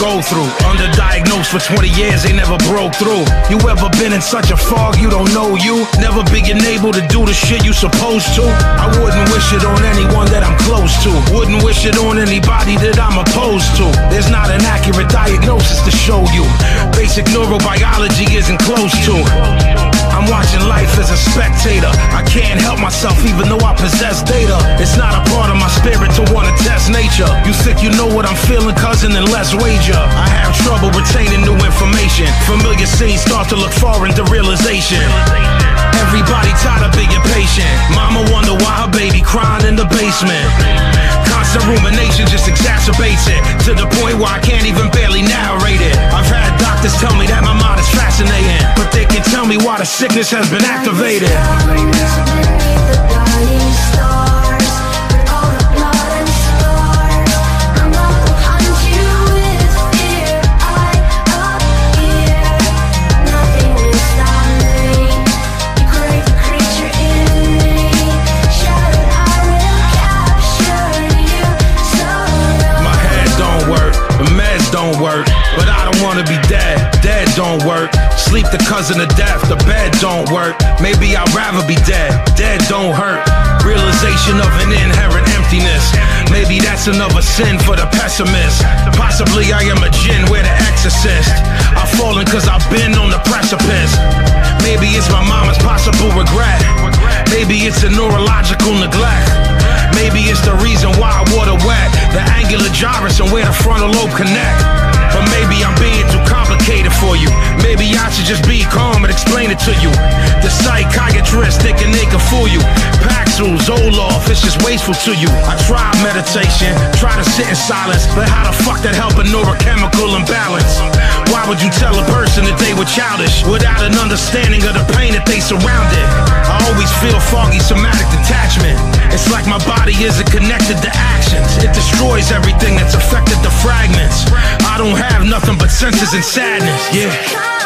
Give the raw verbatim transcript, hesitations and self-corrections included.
go through. Underdiagnosed for twenty years, they never broke through. You ever been in such a fog you don't know you? Never being able to do the shit you supposed to? I wouldn't wish it on anyone that I'm close to. Wouldn't wish it on anybody that I'm opposed to. There's not an accurate diagnosis to show you. Basic neurobiology isn't close to. I'm watching life as a spectator. I can't help myself even though I possess data. It's not a part of my spirit to wanna test nature. You think you know what I'm feeling, cousin, then let's wager. I have trouble retaining new information. Familiar scenes start to look foreign to realization. Everybody tired of being patient. Mama wonder why her baby crying in the basement. Constant rumination just exacerbates it, to the point where I can't even barely narrate it. I've had doctors tell me that my mind is fascinating, but they can tell me why the sickness has been activated. Don't work, but I don't wanna be dead. Dead don't work. Sleep the cousin of death. The bed don't work. Maybe I'd rather be dead. Dead don't hurt. Realization of an inherent emptiness. Maybe that's another sin for the pessimist. Possibly I am a jinn, we're the exorcist. I've fallen cause I've been on the precipice. Maybe it's my mama's possible regret. Maybe it's a neurological neglect. Maybe it's the reason why I water wet. The angular gyrus and where the frontal lobe connect. But maybe I'm being too complicated for you. Maybe I should just be calm and explain it to you. The psychiatrist thinking they can fool you. Paxil, Zoloft, it's just wasteful to you. I try meditation, try to sit in silence, but how the fuck that help a neurochemical imbalance? Why would you tell a person that they were childish without an understanding of the pain that they surrounded? I always feel foggy somatic detachment. It's like my body isn't connected to actions. It destroys everything that's affected to fragments. I don't have nothing but senses and sadness, yeah.